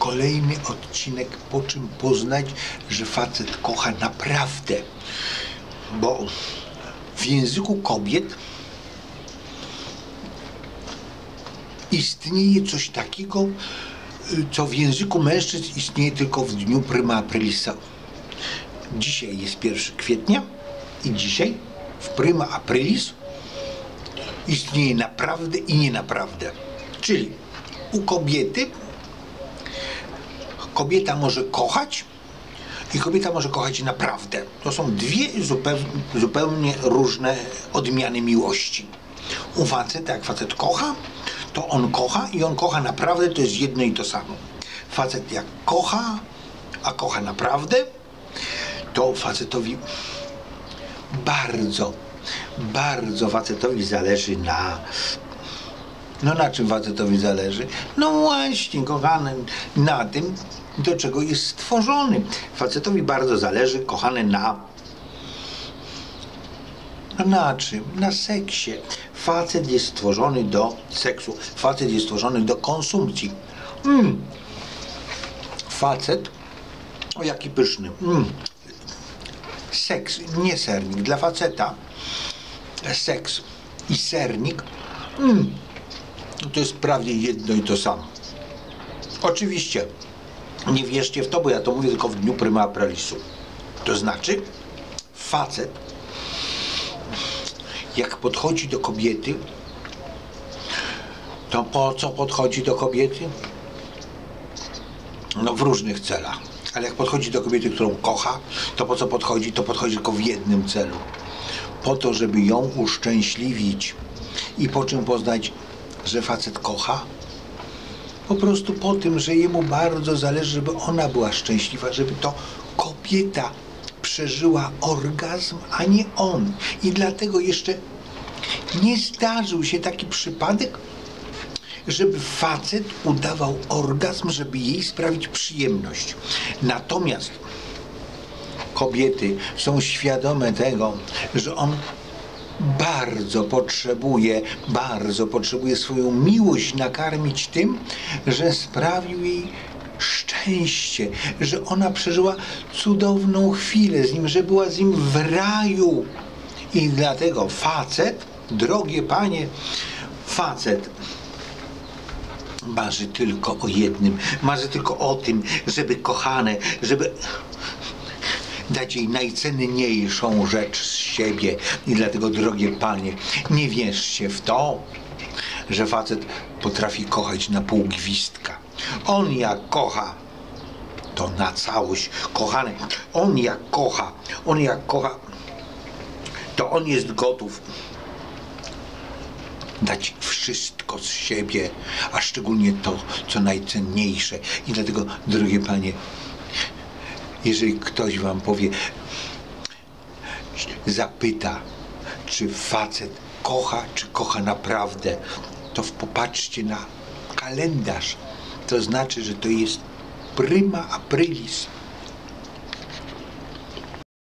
kolejny odcinek, po czym poznać, że facet kocha naprawdę. Bo w języku kobiet istnieje coś takiego, co w języku mężczyzn istnieje tylko w dniu prima aprilisa. Dzisiaj jest 1 kwietnia i dzisiaj w prima aprilis istnieje naprawdę i nienaprawdę. Czyli u kobiety kobieta może kochać i kobieta może kochać naprawdę. To są dwie zupełnie różne odmiany miłości. U faceta, jak facet kocha, to on kocha i on kocha naprawdę, to jest jedno i to samo. Facet jak kocha, a kocha naprawdę, to facetowi bardzo facetowi zależy na czym facetowi zależy? No właśnie, kochany, na tym, do czego jest stworzony. Facetowi bardzo zależy, kochany, na czym? Na seksie. Facet jest stworzony do seksu. Facet jest stworzony do konsumpcji. Facet, o jaki pyszny. Seks, nie sernik. Dla faceta seks i sernik to jest prawie jedno i to samo. Oczywiście nie wierzcie w to, bo ja to mówię tylko w dniu prima aprilisu. To znaczy facet, jak podchodzi do kobiety, to po co podchodzi do kobiety? No w różnych celach. Ale jak podchodzi do kobiety, którą kocha, to po co podchodzi? To podchodzi tylko w jednym celu. Po to, żeby ją uszczęśliwić. I po czym poznać, że facet kocha? Po prostu po tym, że jemu bardzo zależy, żeby ona była szczęśliwa, żeby to kobieta przeżyła orgazm, a nie on. I dlatego jeszcze nie zdarzył się taki przypadek, żeby facet udawał orgazm, żeby jej sprawić przyjemność. Natomiast kobiety są świadome tego, że on bardzo potrzebuje swoją miłość nakarmić tym, że sprawił jej szczęście, że ona przeżyła cudowną chwilę z nim, że była z nim w raju. I dlatego facet, drogie panie, facet marzy tylko o jednym, marzy tylko o tym, żeby kochane, żeby dać jej najcenniejszą rzecz z siebie. I dlatego, drogie panie, nie wierzcie w to, że facet potrafi kochać na pół gwizdka. On jak kocha, to na całość. Kochany, on jak kocha, to on jest gotów dać wszystko z siebie, a szczególnie to, co najcenniejsze. I dlatego, drogie panie, jeżeli ktoś wam powie, zapyta, czy facet kocha, czy kocha naprawdę, to popatrzcie na kalendarz. To znaczy, że to jest prima aprilis.